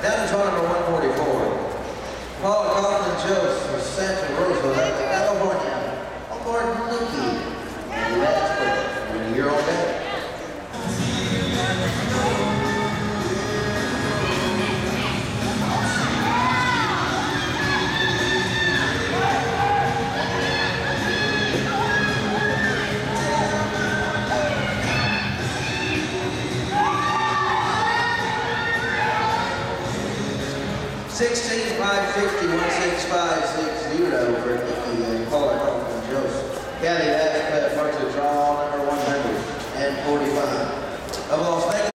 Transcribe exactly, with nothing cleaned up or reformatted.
Down to draw number one forty-four. Paula Kaufman Joseph, Santa Rosa, California. On board Nikki. And that's quick. When you're on deck. sixteen five fifty, one six five six zero for Nikki and Paula Kaufman Joseph. Caddy, that's marks the draw number one hundred forty-five of Las Vegas.